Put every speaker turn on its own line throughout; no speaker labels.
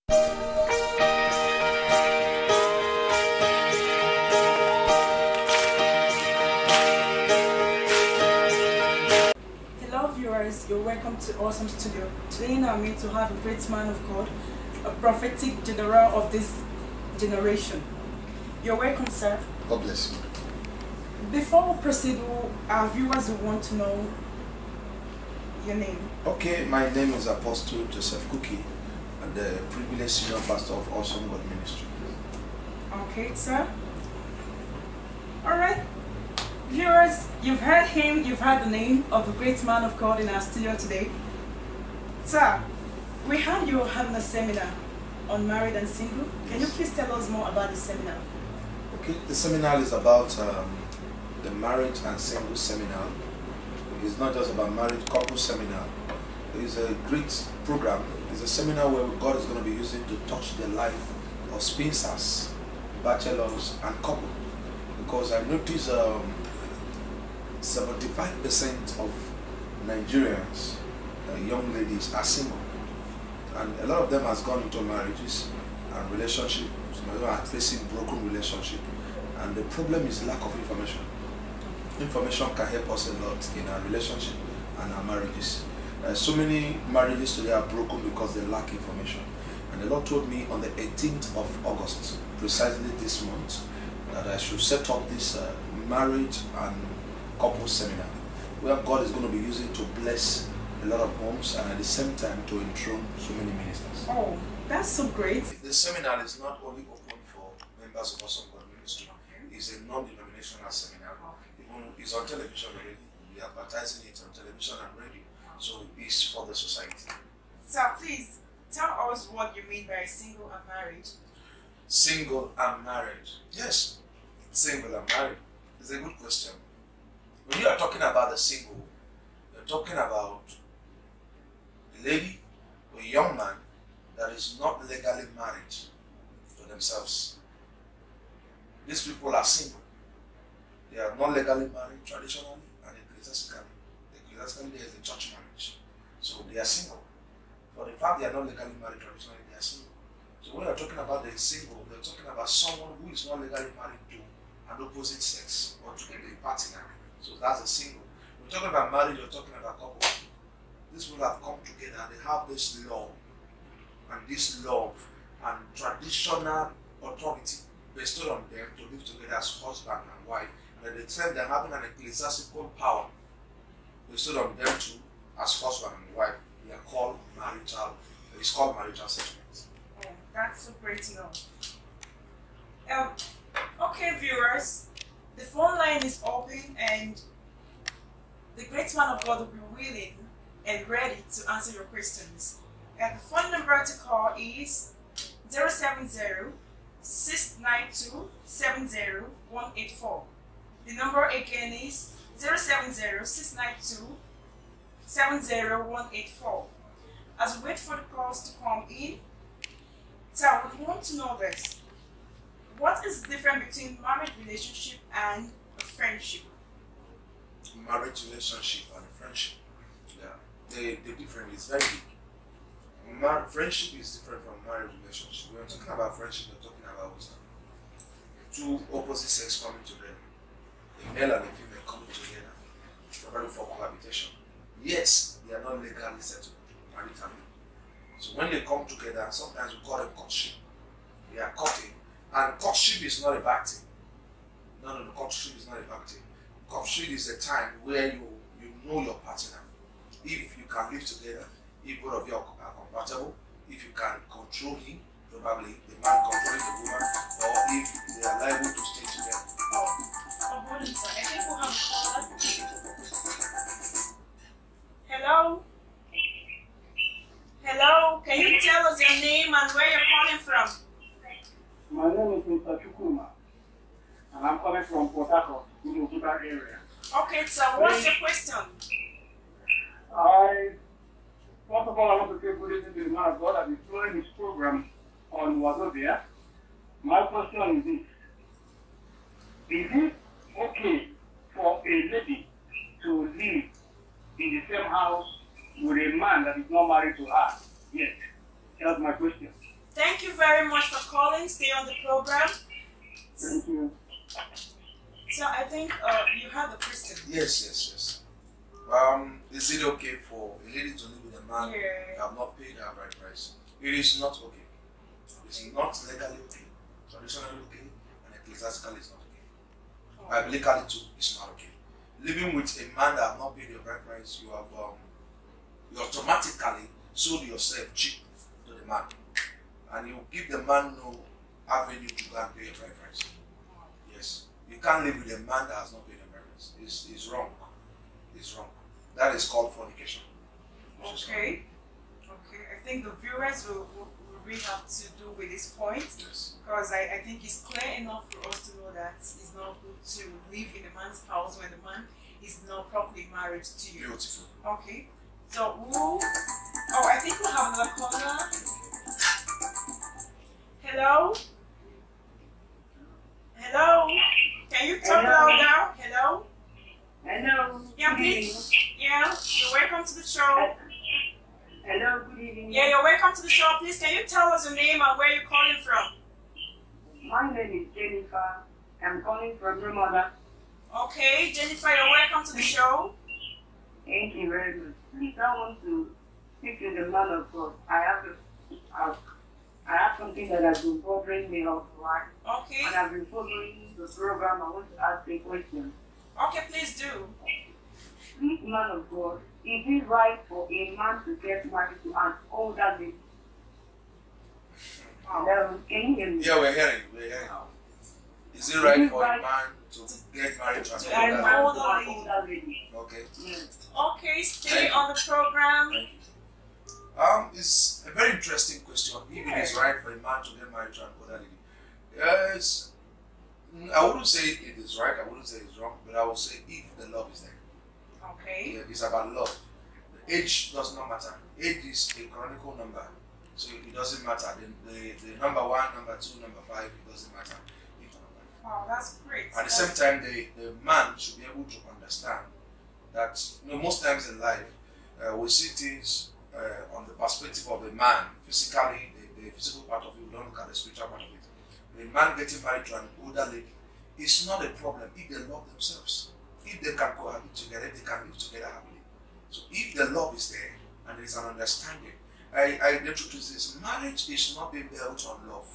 Hello viewers, you're welcome to Awesome Studio. Today I'm here to have a great man of God, a prophetic general of this generation. You're welcome, sir.
God bless you.
Before we proceed, our viewers will want to know your name.
Okay, my name is Apostle Joseph Kuki, and the privileged senior pastor of Awesome God Ministry.
Okay, sir. Alright. Viewers, you've heard him, you've heard the name of the great man of God in our studio today. Sir, we heard you were having a seminar on married and single. Can you please tell us more about the seminar?
Okay, the seminar is about the marriage and single seminar. It's not just about married couple seminar. It's a great program. It's a seminar where God is going to be using to touch the life of spinsters, bachelors, and couple. Because I notice 75% of Nigerians, young ladies, are single, and a lot of them has gone into marriages and relationships. Some of them are facing broken relationship, and the problem is lack of information. Information can help us a lot in our relationship and our marriages. So many marriages today are broken because they lack information. And the Lord told me on the 18th of August, precisely this month, that I should set up this marriage and couple seminar, where God is going to be using to bless a lot of homes and at the same time to enthrone so many ministers.
Oh, that's so great.
The seminar is not only open for members of Awesome God Ministry. It's a non-denominational seminar. It's on television already. We are advertising it on television and radio. So it's for the society.
Sir, please tell us what you mean by single and married.
Single and married. Yes, single and married. It's a good question. When you are talking about the single, you're talking about a lady or a young man that is not legally married to themselves. These people are single. They are not legally married traditionally and ecclesiastically. Ecclesiastically, there is a church marriage. So they are single. For the fact they are not legally married traditionally, they are single. So when you're talking about the single, you're talking about someone who is not legally married to an opposite sex or to a partner. So that's a single. When you're talking about marriage, you're talking about couple. These people have come together and they have this law and this love and traditional authority bestowed on them to live together as husband and wife. And at the time they're having an ecclesiastical power bestowed on them too as husband and wife. They are called marital. It's called marital settlement.
Oh, that's so great to know. Okay, viewers, the phone line is open and the great man of God will be willing and ready to answer your questions. And the phone number to call is 070-692-70184. The number again is 070-692-70184. As we wait for the calls to come in, so I would want to know this. What is the difference between marriage relationship and a friendship?
Marriage relationship and friendship. Yeah. The difference is very big. Friendship is different from marriage relationship. When we're talking about friendship, we're talking about two opposite sex coming together. A male and a female coming together, probably for cohabitation. Yes, they are not legally settled maritally. So when they come together, sometimes we call them courtship. They are courting. And courtship is not a bad thing. No, courtship is not a bad thing. Courtship is a time where you know your partner. If you can live together, if both of you are compatible, if you can control him, probably the man controlling the woman, or if they are liable to stay together.
Oh, hold on, sir. I think we'll have a caller. Hello? Hello? Can you tell us your name and where you're calling from?
My name is Mr. Chukuma, and I'm coming from Port Harcourt, in the Oguta area.
Okay, so what's your question?
First of all, I want to say good evening to the man of God that is following his program on Wazobia. My question is this. Is it okay for a lady to live in the same house with a man that is not married to her yet? That's my question.
Thank you very much for calling. Stay on the program.
Thank you.
So I think you have the question.
Yes. Is it okay for a lady to live with a man who have not paid her bride price? It is not okay. It's not legally okay. Traditionally okay, and ecclesiastically it's not okay. Biblically too, it's not okay. Living with a man that have not paid your bride price, you automatically sold yourself cheap to the man, and you give the man no avenue to go and pay your bride price. Yes, you can't live with a man that has not paid your bride price. It's wrong. It's wrong. That is called fornication.
Okay. I think the viewers will really have to do with this point.
Yes.
Because I think it's clear enough for us to know that it's not good to live in a man's house when the man is not properly married to you.
Beautiful.
Okay. So I think we have another caller. Hello? Hello? Can you talk louder? Hello?
Hello.
Yeah, please. Yeah, you're welcome to the show.
Hello, good evening.
Yeah, you're welcome to the show. Please, can you tell us your name and where you're calling from?
My name is Jennifer. I'm calling from Rwanda.
Okay, Jennifer, you're welcome to the show.
Thank you very much. Please, I want to speak to the man of God. I have something that has been bothering me all the while.
Okay.
And I've been following the program. I want to ask a question.
Okay, please do.
Please, man of God, is it right for a man to get married to an older lady? Hello, can you hear me?
Yeah, we're hearing. Is it right for a man to get married to an
older
lady?
Okay.
Yes.
Okay, stay on the program.
It's a very interesting question. If it is right for a man to get married to an older lady. Yes. I wouldn't say it is right, I wouldn't say it's wrong, but I will say if the love is there.
Okay.
Yeah, it's about love. The age does not matter. Age is a canonical number. So it doesn't matter. The number 1, number 2, number 5, it doesn't matter.
Wow, that's great.
At the same time, the man should be able to understand that most times in life, we see things on the perspective of the man, physically, the physical part of it, we don't look at the spiritual part of it. A man getting married to an older lady is not a problem if they love themselves. If they can cohabit together, they can live together happily. So if the love is there and there is an understanding, the truth is this: marriage is not being built on love.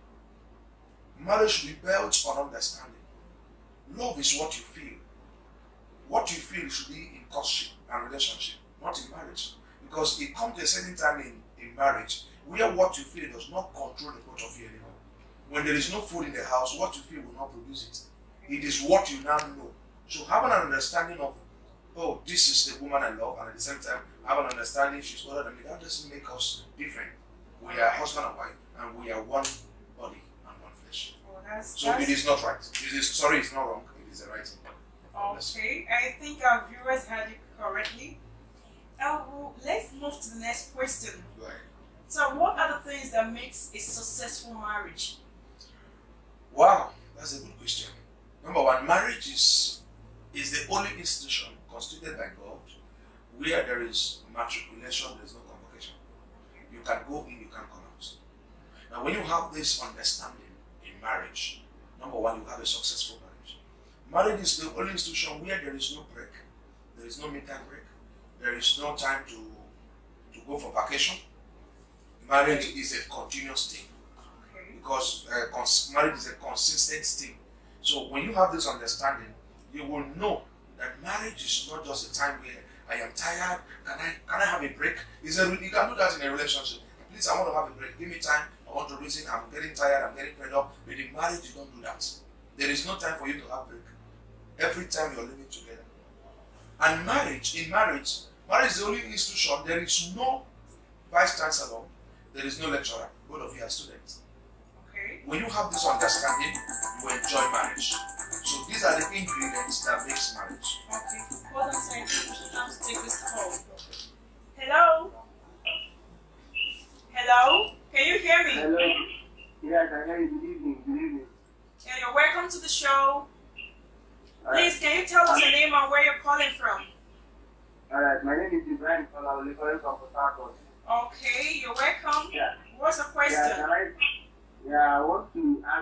Marriage should be built on understanding. Love is what you feel. What you feel should be in courtship and relationship, not in marriage. Because it comes to a certain time in marriage where what you feel does not control the both of you anymore. When there is no food in the house, what you feel will not produce it. It is what you now know. So having an understanding of, oh, this is the woman I love, and at the same time have an understanding she's older than me, that doesn't make us different. We are husband and wife, and we are one body and one flesh. So it is not right. It's not wrong. It is the right thing.
Okay, I think our viewers heard it correctly. Let's move to the next question.
Right.
So what are the things that makes a successful marriage?
Wow, that's a good question. Number 1, marriage is the only institution constituted by God where there is matriculation, there is no convocation. You can go in, you can come out. Now when you have this understanding in marriage, number 1, you have a successful marriage. Marriage is the only institution where there is no break. There is no midterm break. There is no time to go for vacation. Marriage is a continuous thing. Because marriage is a consistent thing. So when you have this understanding, you will know that marriage is not just a time where I am tired, can I have a break? You can do that in a relationship. Please, I want to have a break. Give me time. I want to reason. I'm getting tired. I'm getting fed up. But in marriage, you don't do that. There is no time for you to have a break. Every time you're living together. And in marriage is the only institution. There is no vice chancellor. There is no lecturer. Both of you are students.
Okay.
When you have this understanding, you enjoy marriage. So these are the ingredients that makes marriage.
Okay. Hold on a second. We should have to take this call. Hello? Hello? Can you hear me?
Hello. Yes, I hear you. Good evening. Good evening.
Yeah, you're welcome to the show. Please, can you tell us your name and where you're calling from?
Alright, my name is Ibrahim Falaoli, calling from Port Harcourt.
Okay, you're welcome.
Yeah.
What's the question?
Yeah, can I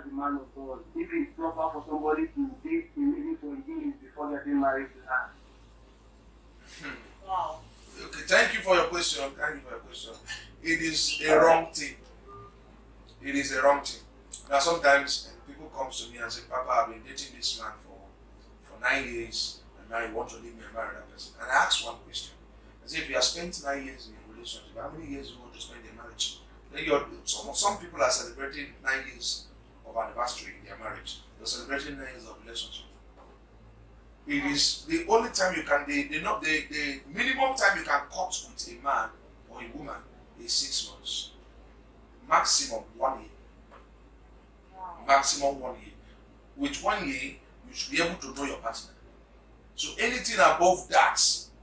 as a man of God, if it's proper for somebody to date a lady for years before getting married to her.
Wow.
Okay, thank you for your question. Thank you for your question. It is a wrong thing. It is a wrong thing. Now sometimes people come to me and say, Papa, I've been dating this man for 9 years and now you want to leave me and marry that person. And I ask one question. I say, if you have spent 9 years in a relationship, how many years do you want to spend in marriage? Then some people are celebrating 9 years of anniversary in their marriage. They're celebrating 9 years of relationship. It is the only time you can, the minimum time you can cut with a man or a woman is 6 months. Maximum 1 year.
Wow.
Maximum 1 year. With 1 year, you should be able to know your partner. So anything above that,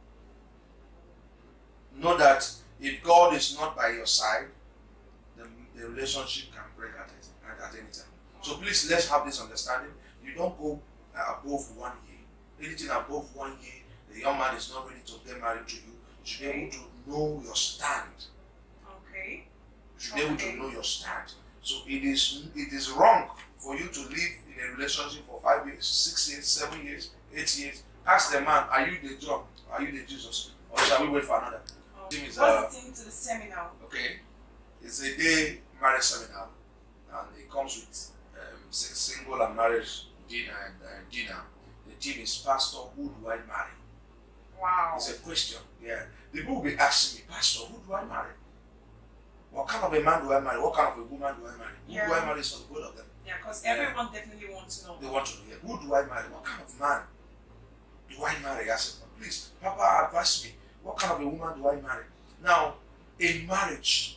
know that if God is not by your side, the relationship can break at any time. So please, let's have this understanding. You don't go above 1 year. Anything above 1 year, the young man is not ready to get married to you. You should be able to know your stand.
Okay.
You should be able to know your stand. So it is wrong for you to live in a relationship for 5 years, 6 years, 7 years, 8 years. Ask the man, are you the John? Are you the Jesus? Or shall we wait for another?
What's the thing to the seminar?
Okay. It's a day marriage seminar. And it comes with single and married dinner. The theme is, Pastor, who do I marry?
Wow.
It's a question. Yeah. The people will be asking me, Pastor, who do I marry? What kind of a man do I marry? What kind of a woman do I marry?
Yeah.
Who do I marry is for the both of them.
Yeah, because everyone definitely wants to know.
They want to know. Who do I marry? What kind of man do I marry? I said, please, Papa, advise me. What kind of a woman do I marry? Now, in marriage,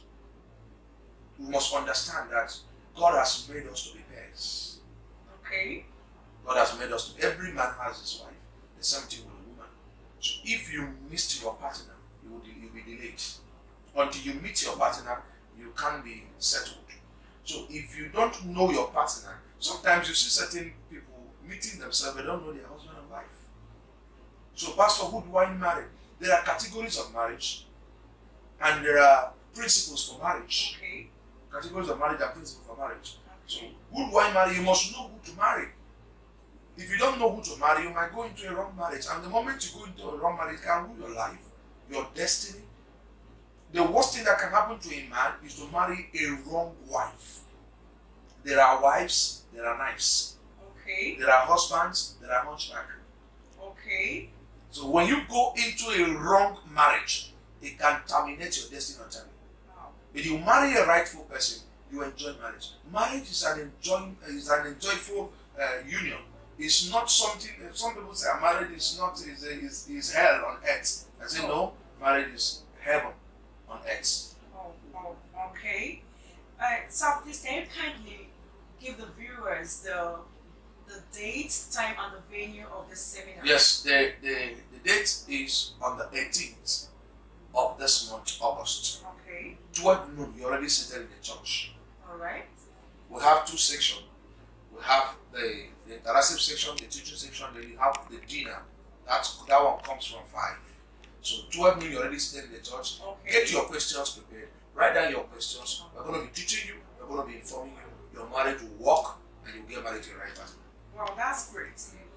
we must understand that God has made us to be pairs.
Okay.
God has made us to. Every man has his wife. The same thing with a woman. So if you missed your partner, you'll be delayed. Until you meet your partner, you can't be settled. So if you don't know your partner, sometimes you see certain people meeting themselves, they don't know their husband and wife. So, Pastor, who do I marry? There are categories of marriage, and there are principles for marriage.
Okay.
Categories of marriage and principles for marriage. So,
Okay.
who do I marry? You must know who to marry. If you don't know who to marry, you might go into a wrong marriage. And the moment you go into a wrong marriage, it can ruin your life, your destiny. The worst thing that can happen to a man is to marry a wrong wife. There are wives, there are knives.
Okay.
There are husbands, there are hunchback.
Okay.
So when you go into a wrong marriage, it can terminate your destiny entirely.
Wow.
If you marry a rightful person, you enjoy marriage. Marriage is an enjoyable union. It's not something. Some people say marriage is not is hell on earth. I say no, marriage is heaven on earth.
Oh, okay. So please, can you kindly give the viewers the date, time, and the venue of the seminar?
Yes, the date is on the 18th of this month, August.
Okay.
12 noon. You're already seated in the church.
All right.
We have two sections. We have the interactive section, the teaching section, then you have the dinner. That one comes from 5. So 12 noon, you're already seated in the church.
Okay.
Get your questions prepared. Write down your questions. We're going to be teaching you. We're going to be informing you. Your marriage will work, and you'll get married to the right person.
Wow, that's great.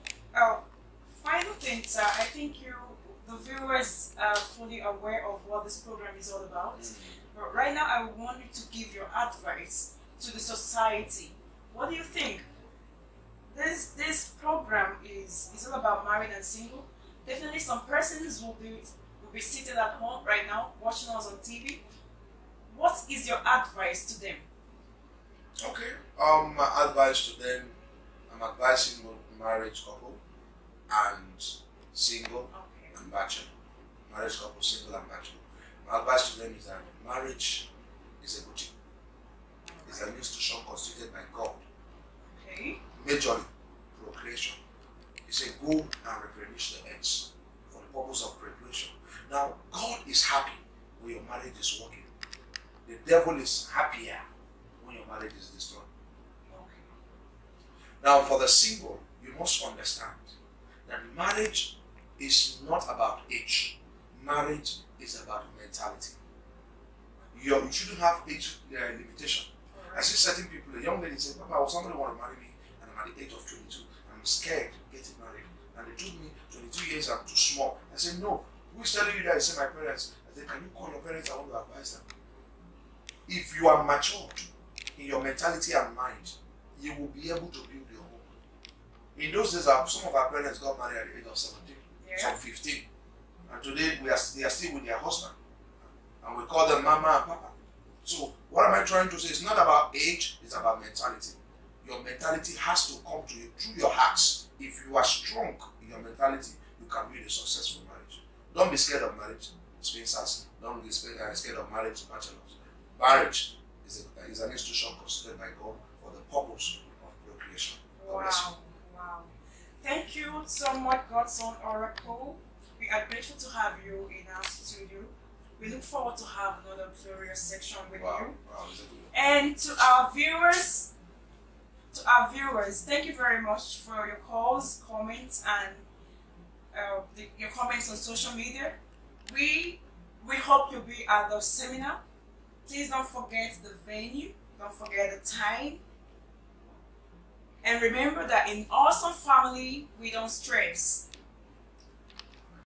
Final thing, sir. I think the viewers are fully aware of what this program is all about. But right now, I want you to give your advice to the society. What do you think? This program is all about married and single. Definitely, some persons will be seated at home right now watching us on TV. What is your advice to them?
Okay. My advice to them, I'm advising both marriage couple and single
Okay.
and bachelor. Marriage couple, single and bachelor. My advice to them is that marriage is a good thing. It's an institution constituted by God.
Okay.
Majorly, procreation. It's a go and replenish the earth for the purpose of procreation. Now, God is happy when your marriage is working. The devil is happier when your marriage is destroyed.
Okay.
Now, for the single, you must understand that marriage is not about age. Marriage is about mentality. You shouldn't have age limitation. I see certain people, a young lady said, Papa, somebody want to marry me, and I'm at the age of 22. I'm scared of getting married. And they told me 22 years I'm too small. I said, no. Who is telling you that? I said, my parents. I said, can you call your parents? I want to advise them. If you are matured in your mentality and mind, you will be able to build your home. In those days, some of our parents got married at the age of 17, some 15. And today, they are still with their husband. And we call them mama and papa. So, what am I trying to say? It's not about age, it's about mentality. Your mentality has to come to you through your hearts. If you are strong in your mentality, you can build a successful marriage. Don't be scared of marriage, Spencers. Don't be scared of marriage, bachelors. Marriage is an institution constituted by God for the purpose of procreation.
Wow, wow. Thank you so much, Godson Oracle. We are grateful to have you in our studio. We look forward to have another glorious section with you.
Wow,
and to our viewers, thank you very much for your calls, comments, and your comments on social media. We hope you'll be at the seminar. Please don't forget the venue, don't forget the time. And remember that in Awesome Family, we don't stress.